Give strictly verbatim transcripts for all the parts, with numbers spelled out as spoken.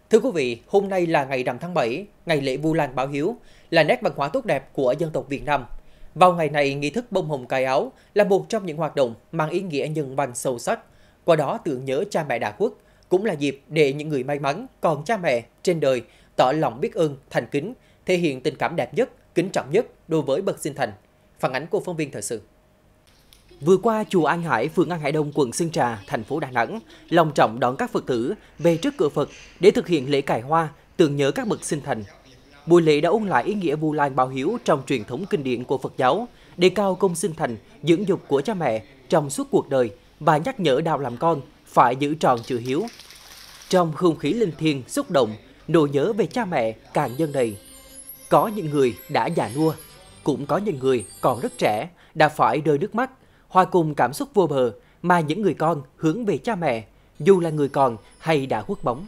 Thưa quý vị, hôm nay là ngày rằm tháng bảy, ngày lễ Vu Lan báo hiếu, là nét văn hóa tốt đẹp của dân tộc Việt Nam. Vào ngày này, nghi thức bông hồng cài áo là một trong những hoạt động mang ý nghĩa nhân văn sâu sắc. Qua đó tưởng nhớ cha mẹ đã khuất, cũng là dịp để những người may mắn còn cha mẹ trên đời tỏ lòng biết ơn, thành kính, thể hiện tình cảm đẹp nhất, kính trọng nhất đối với bậc sinh thành. Phản ánh của phóng viên thời sự. Vừa qua, chùa An Hải, phường An Hải Đông, quận Sơn Trà, thành phố Đà Nẵng long trọng đón các Phật tử về trước cửa Phật để thực hiện lễ cài hoa tưởng nhớ các bậc sinh thành. Buổi lễ đã ôn lại ý nghĩa Vu Lan báo hiếu trong truyền thống kinh điển của Phật giáo, đề cao công sinh thành, dưỡng dục của cha mẹ trong suốt cuộc đời và nhắc nhở đạo làm con phải giữ tròn chữ hiếu. Trong không khí linh thiêng xúc động, nỗi nhớ về cha mẹ càng dâng đầy. Có những người đã già nua, cũng có những người còn rất trẻ đã phải rơi nước mắt, hòa cùng cảm xúc vô bờ mà những người con hướng về cha mẹ, dù là người còn hay đã khuất bóng.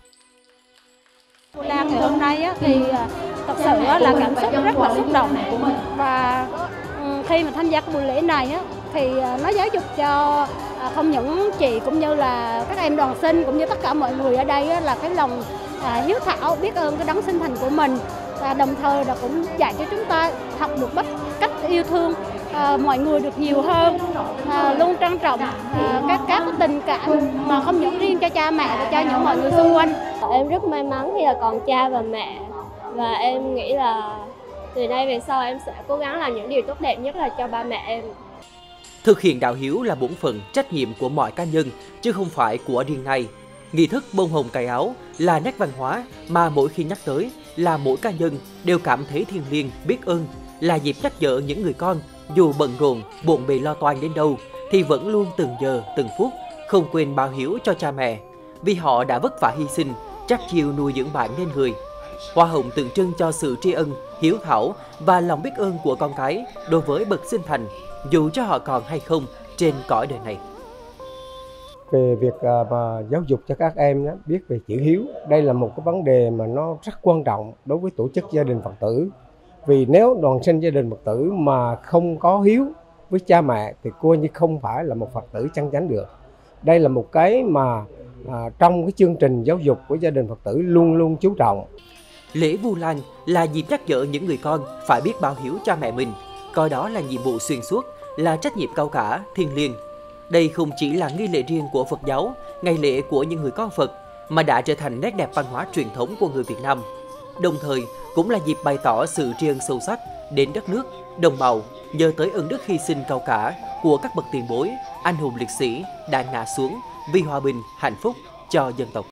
Vu Lan ngày hôm nay thì thật sự là cảm xúc rất là xúc động, và khi mà tham gia cái buổi lễ này thì nó giáo dục cho không những chị cũng như là các em đoàn sinh cũng như tất cả mọi người ở đây là cái lòng hiếu thảo, biết ơn cái đấng sinh thành của mình, và đồng thời là cũng dạy cho chúng ta học được cách yêu thương À, mọi người được nhiều hơn, à, luôn trân trọng à, các các tình cảm mà không những riêng cho cha mẹ mà cho những mọi người xung quanh. Em rất may mắn khi là còn cha và mẹ, và em nghĩ là từ nay về sau em sẽ cố gắng làm những điều tốt đẹp nhất là cho ba mẹ em. Thực hiện đạo hiếu là bổn phận, trách nhiệm của mọi cá nhân chứ không phải của riêng ai. Nghi thức bông hồng cài áo là nét văn hóa mà mỗi khi nhắc tới là mỗi cá nhân đều cảm thấy thiêng liêng, biết ơn, là dịp nhắc nhở những người con dù bận rộn, bộn bề lo toan đến đâu thì vẫn luôn từng giờ, từng phút không quên báo hiếu cho cha mẹ, vì họ đã vất vả hy sinh, chắt chiu nuôi dưỡng bạn nên người. Hoa hồng tượng trưng cho sự tri ân, hiếu thảo và lòng biết ơn của con cái đối với bậc sinh thành, dù cho họ còn hay không trên cõi đời này. Về việc mà giáo dục cho các em biết về chữ hiếu, đây là một cái vấn đề mà nó rất quan trọng đối với tổ chức gia đình Phật tử. Vì nếu đoàn sinh gia đình Phật tử mà không có hiếu với cha mẹ thì coi như không phải là một Phật tử chân chánh được. Đây là một cái mà à, trong cái chương trình giáo dục của gia đình Phật tử luôn luôn chú trọng. Lễ Vu Lan là dịp nhắc nhở những người con phải biết báo hiếu cha mẹ mình, coi đó là nhiệm vụ xuyên suốt, là trách nhiệm cao cả, thiêng liêng. Đây không chỉ là nghi lễ riêng của Phật giáo, ngày lễ của những người con Phật, mà đã trở thành nét đẹp văn hóa truyền thống của người Việt Nam. Đồng thời cũng là dịp bày tỏ sự tri ân sâu sắc đến đất nước, đồng bào, nhờ tới ơn đức hy sinh cao cả của các bậc tiền bối, anh hùng liệt sĩ đã ngã xuống vì hòa bình, hạnh phúc cho dân tộc.